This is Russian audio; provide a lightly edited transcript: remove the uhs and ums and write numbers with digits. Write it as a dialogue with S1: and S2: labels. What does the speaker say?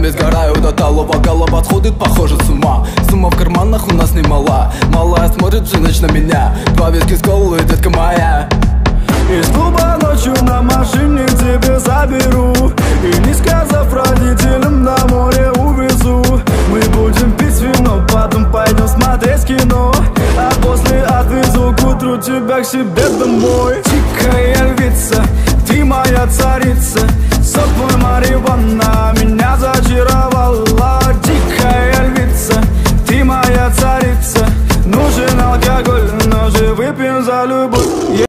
S1: нами сгораю до талого. Голова сходит, похоже, с ума. Сумма в карманах у нас немала. Малая смотрит всю ночь на меня. 2 виски с колой, детка моя.
S2: Из клуба ночью на машине к тебе заберу, и не сказав родителям, на море увезу. Мы будем пить вино, потом пойдем смотреть кино, а после отвезу к утру тебя к себе домой. Дикая львица, ты моя царица, сок мой марихуана.